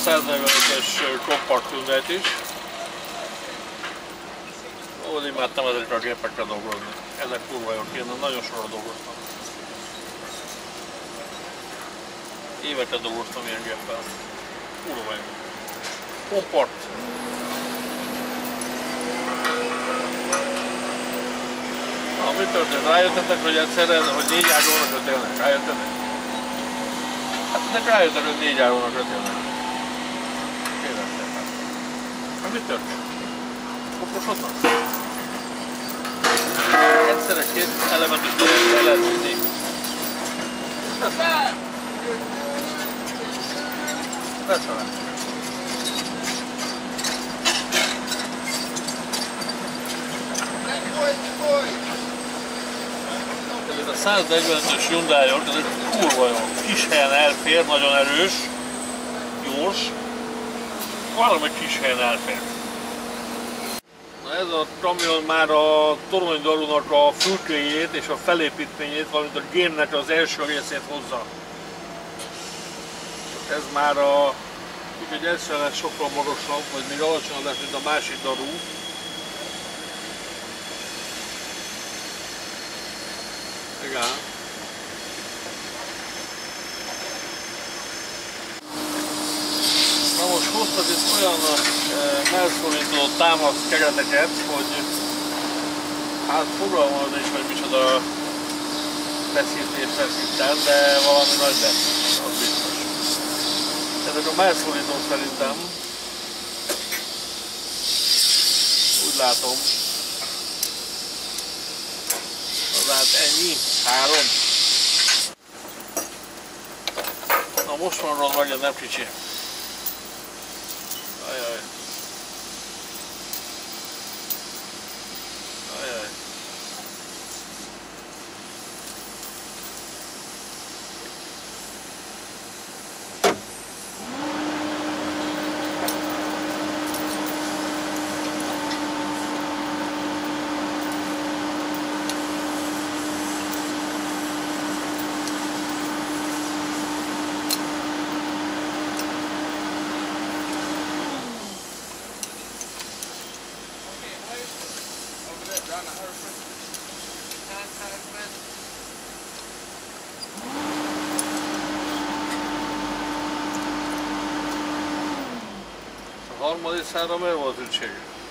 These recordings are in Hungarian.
145-ös kompakt tündelt is. Ó, imádtam ezekre a gépekre dolgozni. Ezek kurva jók, én nagyon sorra dolgoztam. Éveket dolgoztam ilyen géppel. Kurva jó. Kompakt. Na, mi történt? Rájöttetek, hogy egyszerre, hogy 4 ágónak ötélnek? Rájöttetek? Hát ennek rájöttek, hogy 4 ágónak ötélnek. Kérdeztek. Na, mi történt? Koposodnak? Egyszerre 2 elemet is el lehet vinni. Köszönöm. Ez a 145-ös Hyundai-ok, ez egy kurva jó. Kis helyen elfér, nagyon erős, gyors. Valami kis helyen elfér. Na ez a kamion már a toronydarunak a fülkéjét és a felépítményét, valamint a gémnek az első részét hozza. Ez már a... úgyhogy ez sem lesz sokkal magasabb, vagy még alacsonyabb lesz, mint a másik daru. Igen. Na most hoztak itt olyan megszorító támasz kereteket, hogy hát fogalmam nincs, hogy micsoda feszítem, de valami nagy lesz, az biztos. Ezek a mellszorító szerintem, úgy látom, hát ennyi, 3. Na most van rossz meg, nem kicsi. Ajaj. Ajaj. A harmadik szára miért volt szükség?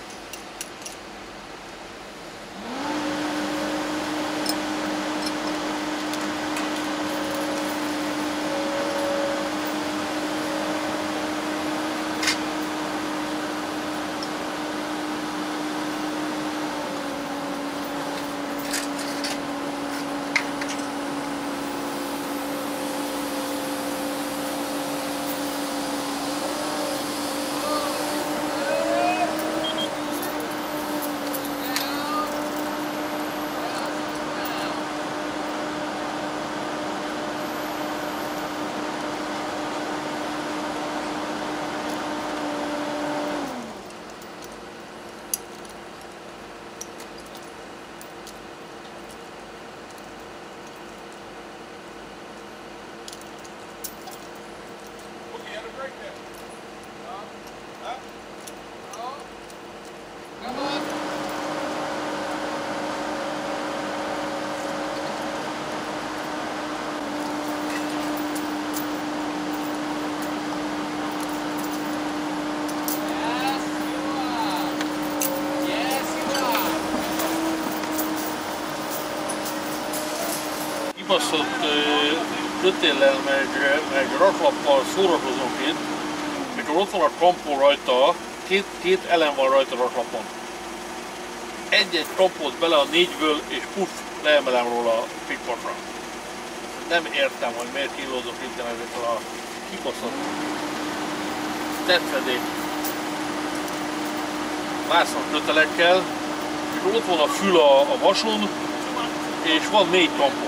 Kibaszott kötéllel meg raklappal szórakozunk itt, mikor ott van a kampó rajta, két elem van rajta a raklapon. Egy-egy kampót bele a 4-ből és puff, leemelem róla a pikpatra. Nem értem, hogy miért kínlódok itt ezekkel a kibaszott tetszedék vászon kötelekkel, mikor ott van a fül a vason, és van 4 kampó.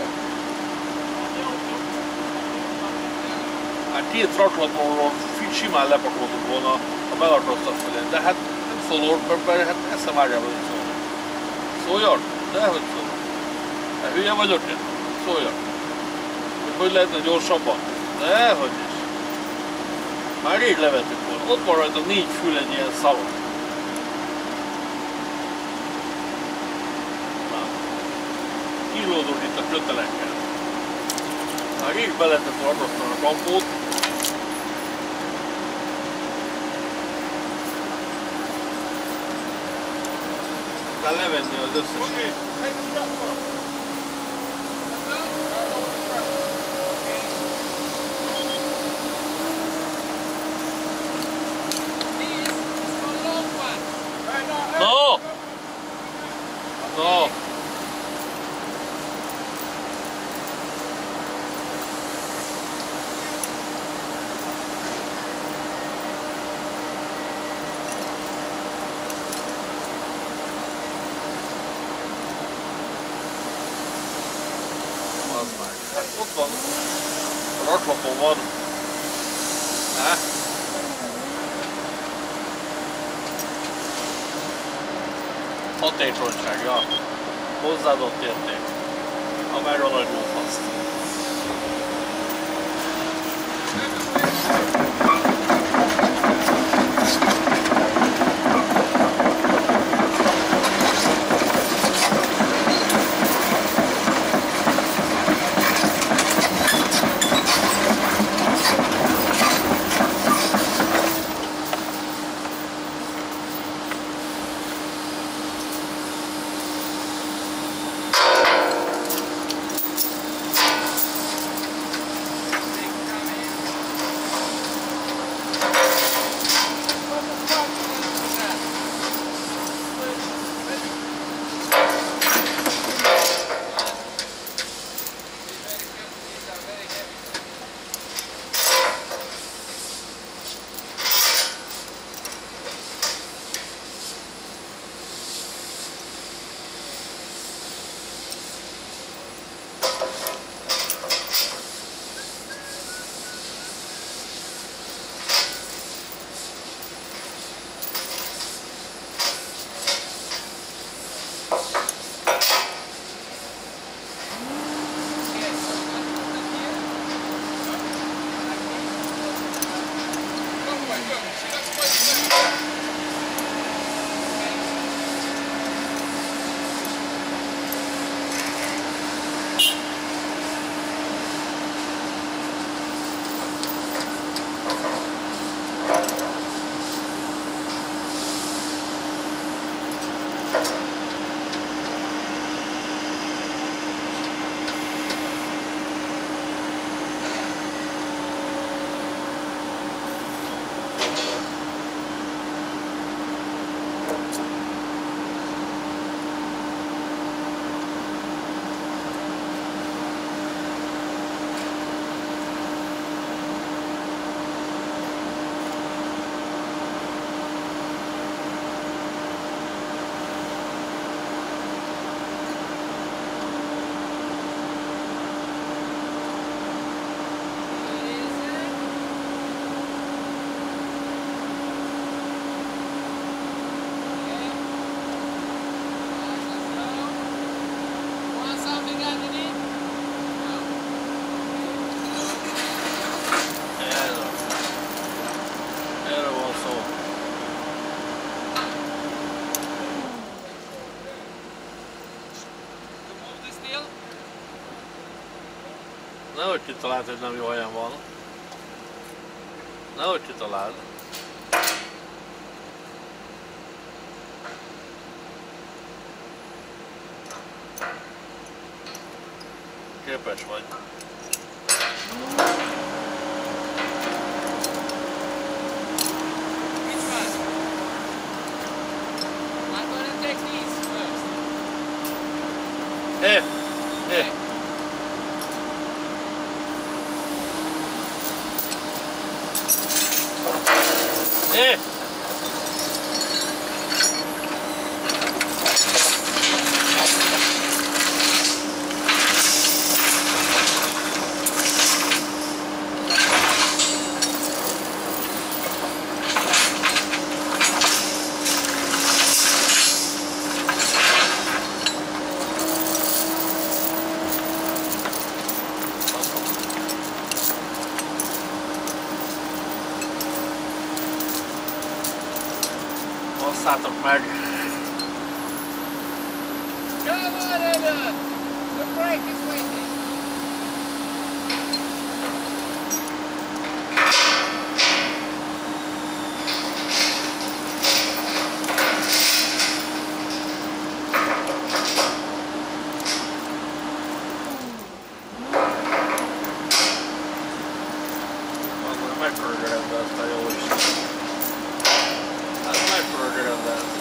Hát 2 raklapról simán lepakoltuk volna, ha belarkoztak felé, de hát nem szólok, mert hát eszem ágában nem szól. Szóljak? Dehogy szól. Hát hülye vagyok én? Szóljak. Hogy lehetne gyorsabban? Dehogy is. Már rég levettük volna. Ott van rajta 4 fül egy ilyen szalon. Kínlódunk itt a kötelekkel. Már rég be lehetett varrasztani a kampót. Kell levenni az összes. No! No! Hát ott van, a raklapon van. Hatékonysága, hozzáadott érték, amerre a nagy lófaszt. Nehogy kitaláld, hogy nem jó helyen van. Nehogy kitaláld. Képes vagy. Basszátok meg! Come on, Anna! The brake is waiting. Megpörgölöm be azt a jó Isten. Hát megpörgölöm be ezt.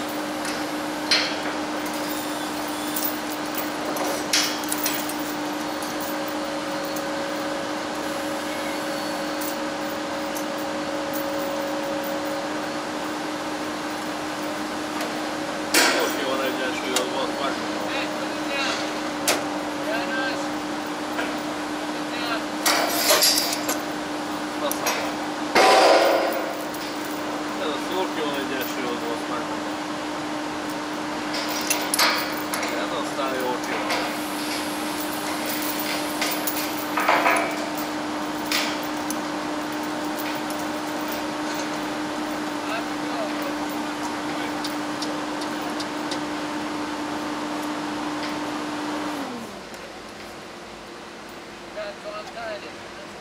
Most ki van egyensúlyozva, azt meg. Hey, put it down. Janos! Put it down. Aztán. Ez a jól ki van egyensúlyozva, azt meg. Ez aztán jól ki van. Up we go. Got to untie it.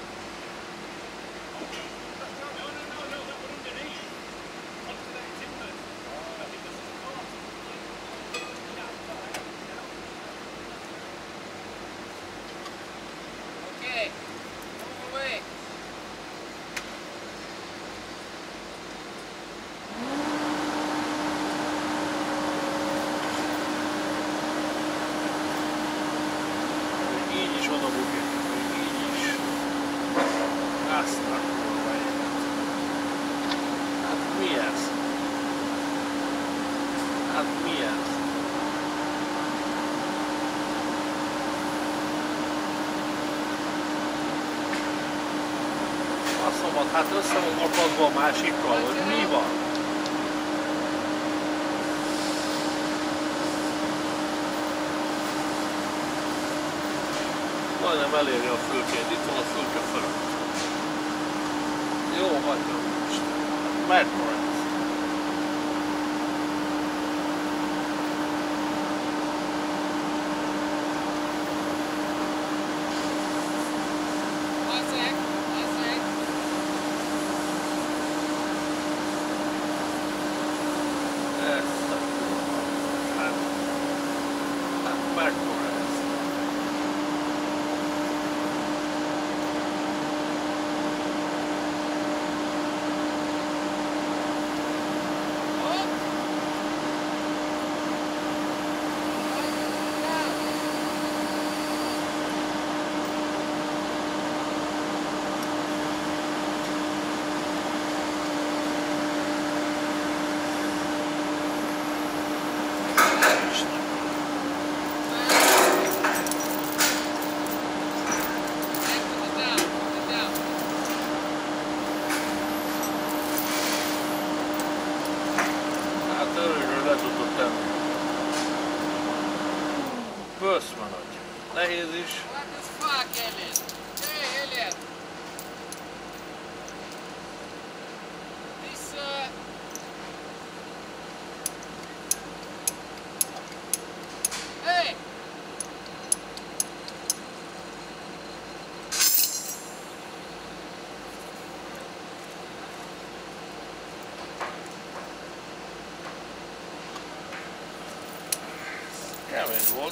Okay, move away. Így is oda bukik, így is. Azt a kurva élet. Hát mi ez? Hát mi ez? Asszomat, hát össze van akadva a másikkal, hogy mi van? Majdnem eléri a fülkét, itt van a fülke fölött. Jó, hagyjam most. Megmarad. One sec, one sec. Ezt a kurva. Hát megmarad ez. Up. Down. Hey, put it down, put it down. Hát örülről le tudod tenni. Böszme nagy. Nehéz is. What the fuck, Elliot? Hey, Elliot. This, Hey! Kemény volt.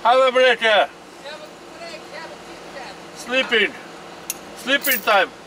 Have a break, yeah. Have a break, have a Kit Kat. Sleeping. Sleeping time.